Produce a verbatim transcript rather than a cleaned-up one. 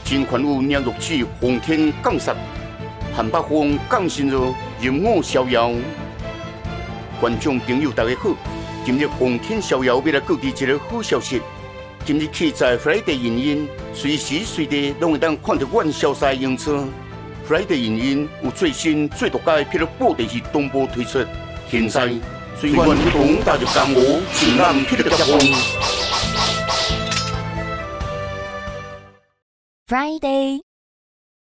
真权有娘玉器奉天降煞，汉北风降神热，任我逍遥。观众朋友大家好，今日奉天逍遥要来告知一个好消息。今日起在 Friday 影音，随时随地拢会当看到阮潇洒演出。Friday 影音有最新最独家的霹雳布电视同步推出。现在随阮一同踏入江湖，尽览霹雳脚风。 Friday。